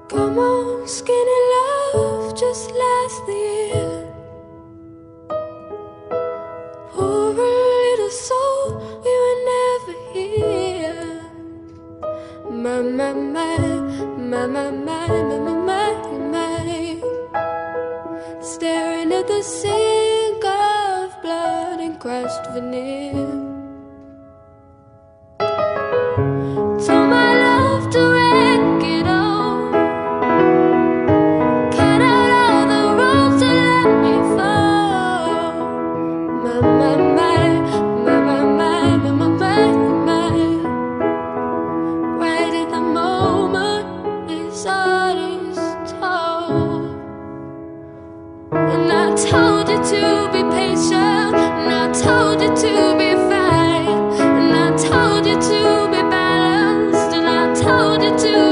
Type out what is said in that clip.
Come on, skinny love, just last the year. Poor little soul, we were never here. My, my, my, my, my, my, my, my, my. Staring at the sink of blood and crushed veneer. Told my love to wreck it all. Cut out all the roads to let me fall. My, my, my, my, my, my, my, my, my, my. Right at the moment his heart is told. And I told you to be patient, and I told you to be fine, and I told you to be balanced, and I told you to